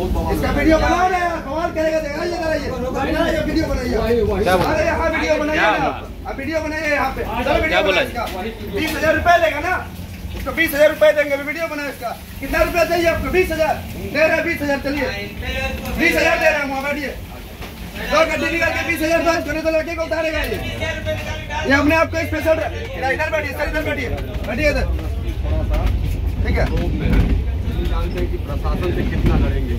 इसका वीडियो बनाओ ना यार, कमाल करेगा। ये वीडियो बनाइए, अरे यहाँ वीडियो बनाइए ना, अब वीडियो बनाइए यहाँ पे। क्या बोला? 20,000 रुपए लेगा ना, इसको 20,000 रुपए देंगे। वीडियो बना इसका, कितना रुपया चाहिए आपको? 20,000 दे रहे हैं, 20,000 चलिए 20,000 दे रहे हैं। वहाँ बैठिए, दो गड्डी निकाल के 20,000 दर्ज करे तो लड़के को उतारेगा। ये हमने आपको स्पेशल इधर बैठिए सर, इधर बैठिए, बैठिए इधर, ठीक है। जानते हैं कि प्रशासन से कितना लड़ेंगे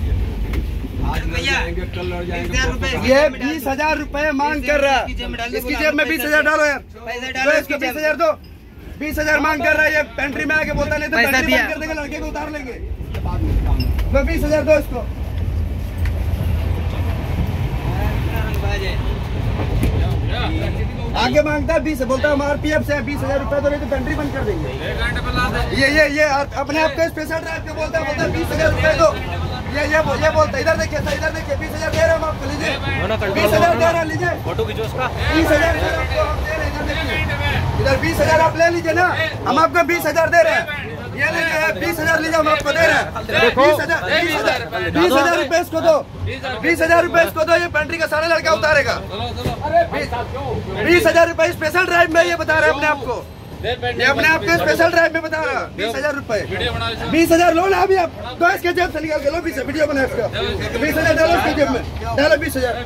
ये 20,000 रुपए मांग कर रहा है। इसकी जेब में 20,000 डालो यार, तो इसको 20,000 दो। 20,000 मांग कर रहा है। ये पेंट्री में आके बोलता नहीं तो पेंट्री बंद कर देंगे, लड़के को उतार लेंगे। तो 20,000 दो इसको। आगे मांगता है 20, बोलता है हम RPF से 20,000 रुपए तो नहीं तो पेंट्री बंद कर देंगे। ये अपने आप को स्पेशल ड्राइव के बोलता है 20,000 रुपए दो। ये बोलता है, इधर देखिए सर, इधर देखिए, 20,000 दे रहे हैं हम आपको, लीजिए 20,000 दे रहे हैं, लीजिए फोटो खींचो उसका। 20,000 इधर 20,000 आप ले लीजिए ना, हम आपको 20,000 दे रहे हैं। ये लीजिए 20,000 लीजिए, हम आपको दे रहे हैं। 20,000 रुपए इसको दो, 20,000 रुपए इसको दो। ये पेंट्री का सारा लड़का उतारेगा। 20,000 रुपए स्पेशल ड्राइव में, ये बता रहे हैं अपने आपको, ये अपने आपको स्पेशल ड्राइव में बता रहा है। 20,000 रुपए, 20,000 लो ना अभी आप, दो इसके जेब से निकाल के लो, वीडियो बना इसका। 20,000 डालो इसके जेब में, डालो 20,000।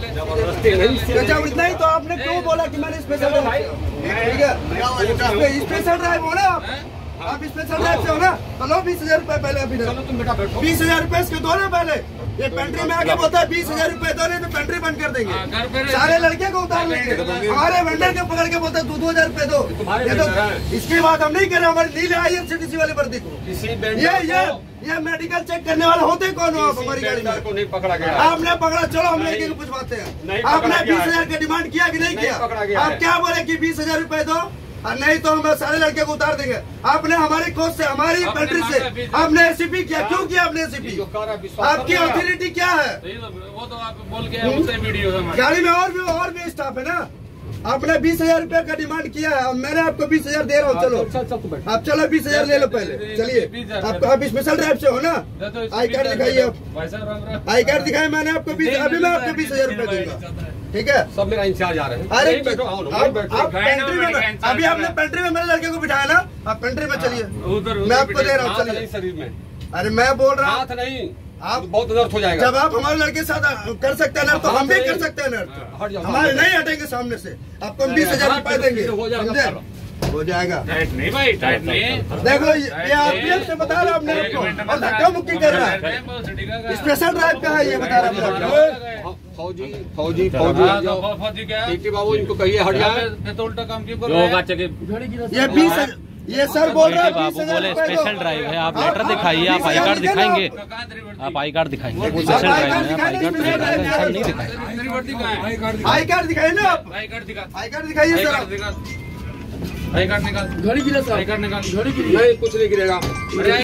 इतना ही तो आपने क्यों बोला कि मैंने स्पेशल ड्राइव, ठीक है, स्पेशल ड्राइव हो ना आप स्पेशल ड्राइव से हो ना, तो लो 20,000 रुपए पहले। अभी 20,000 रुपए इसके दो ना पहले। ये पेंट्री में आके बोलता है 20,000 रुपए दो, नहीं तो पेंट्री बंद कर देंगे, सारे लड़के को उतार लेंगे। हमारे वेंडर के पकड़ के बोलता है 2,000 रुपए दो। ये तो इसकी बात हम नहीं कर रहे, हमारी नीले IRCTC वाले वर्दी को। ये मेडिकल चेक करने वाले होते कौन हो आप? हमारी गाड़ी में नहीं पकड़ा गया, आपने पकड़ा। चलो हम लड़के को पूछवाते हैं, आपने 20,000 का डिमांड किया कि नहीं किया? आप क्या बोले कि 20,000 रुपए दो और नहीं तो हम सारे लड़के को उतार देंगे। आपने हमारी कोर्ट से, हमारी कंट्री से आपने SCP किया, क्यों किया आपने SCP? आपकी अथॉरिटी क्या है? वो तो आप बोल के वीडियो गाड़ी में और भी स्टाफ है ना। आपने 20,000 रुपए का डिमांड किया है और मैंने आपको 20,000 दे रहा हूँ। चलो आप चलो 20,000 ले लो पहले, चलिए। आप स्पेशल ड्राइव से हो ना, आई कार्ड दिखाइए आप, आई कार्ड दिखाए। मैंने आपको 20, अभी मैं आपको 20,000 रुपए दूंगा, ठीक है। सब मेरा इंचार्ज आ रहे हैं। अरे आप पेंट्री में, अभी आपने पेंट्री में मेरे लड़के को बिठाया ना, आप पेंट्री में चलिए, मैं आपको दे रहा हूँ, चलिए। शरीर में अरे मैं बोल रहा हूँ नहीं, आप बहुत दर्द हो जाएगा। जब आप हमारे लड़के साथ कर सकते हैं ना, तो हम भी कर सकते हैं ना। हमारे नहीं हटेंगे सामने से, आपको 20,000 रुपए देंगे, हो जाएगा। नहीं भाई, टाइट नहीं। देखो ये RPF से बता रहा आपने आपको, और धक्का मुक्की कर रहा है। स्पेशल ड्राइव का है ये बता रहा हूँ। फौजी क्या बाबू, इनको कहिए हट जाए, तो उल्टा काम क्यों कर रहे हैं? ये सर बोल रहा है बाबू बोले स्पेशल ड्राइव है। आप लेटर दिखाइए, आप आई कार्ड दिखाएंगे, आप आई कार्ड दिखाएंगे। स्पेशल ड्राइव है, आप आई कार्ड नहीं दिखाएंगे। आई कार्ड दिखाइए ना आप, आई कार्ड दिखा, आई कार्ड दिखाइए सर। आई कार्ड निकाल, घड़ी गिरा, आई कार्ड निकाल, नहीं कुछ नहीं गिरेगा।